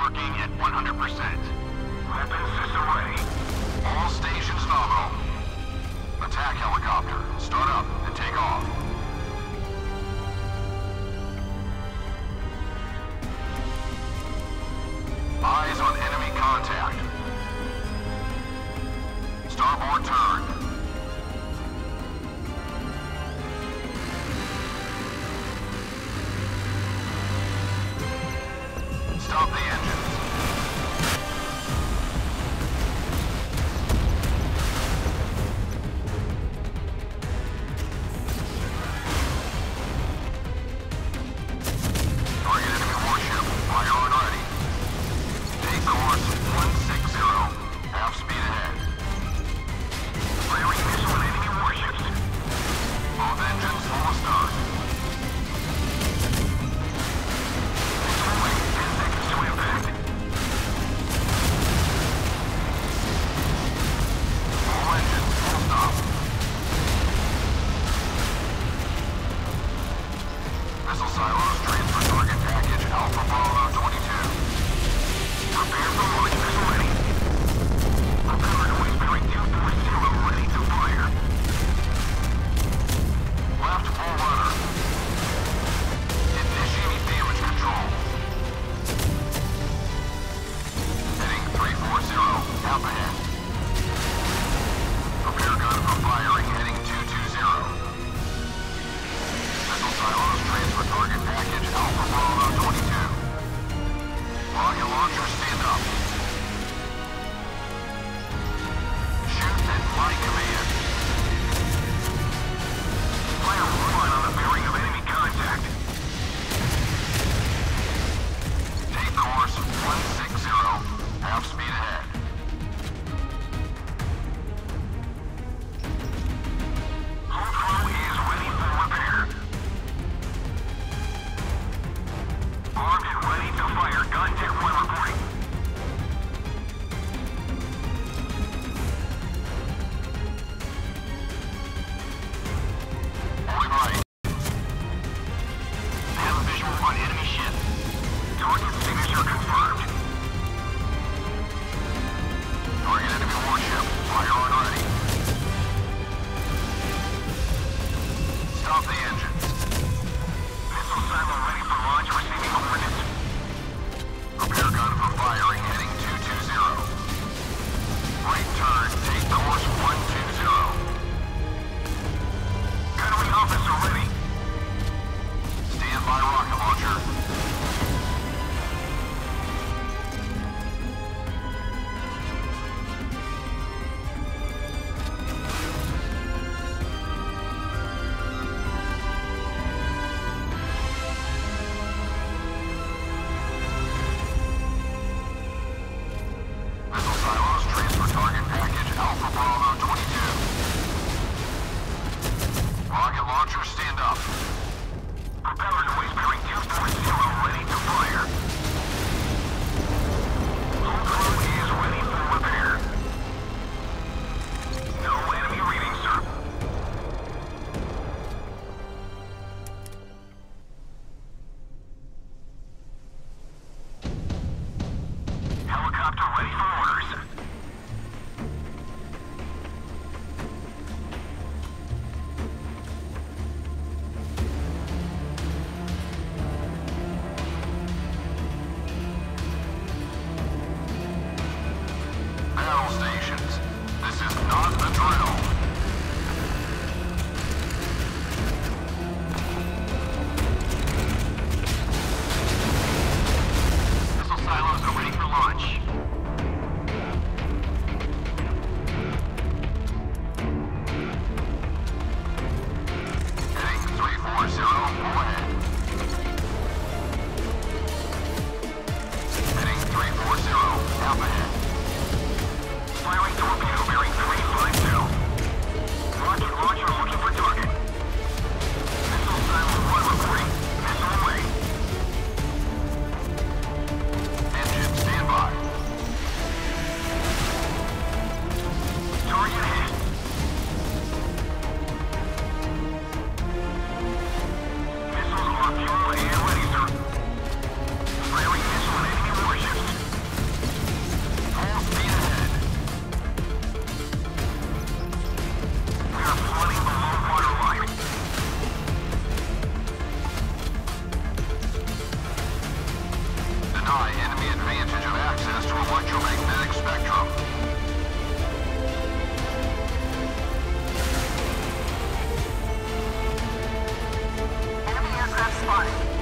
working at 100%. Weapons system ready. All stations nominal. Attack helicopter. Start up and take off. Eyes on enemy contact. Starboard turn. Stop the engines. Target enemy warship. Fire on ready. Take course 160. Half speed ahead. Firing missile on enemy warships. Both engines full start. Only 10 seconds to impact. All engines full stop. Missile silos transfer target package Alpha Bravo 22. Prepare for launch, missile ready. Propeller noise bearing 240 ready to fire. Left full rudder. Initiate damage control. Heading 340, half ahead. Prepare gun for firing, heading 220. Missile silos transfer target package Alpha Bravo 22. Rocket launcher stand up. Shoot at my command. Fire one on the bearing of enemy contact. Take course 160. Half speed ahead. Whole crew is ready for repair. Armed and ready to fire. Gun Tech 1 reporting. Point right. Have a visual on enemy ship. Target signature confirmed. Target enemy warship. Fire on ready. Stop the engines. Missile silo ready for launch, receiving coordinates. Prepare gun for firing, heading 220. Right turn, take course 120. Gunnery officer ready. Stand by rocket launcher. deny enemy advantage of access to electromagnetic spectrum. Enemy aircraft spotted.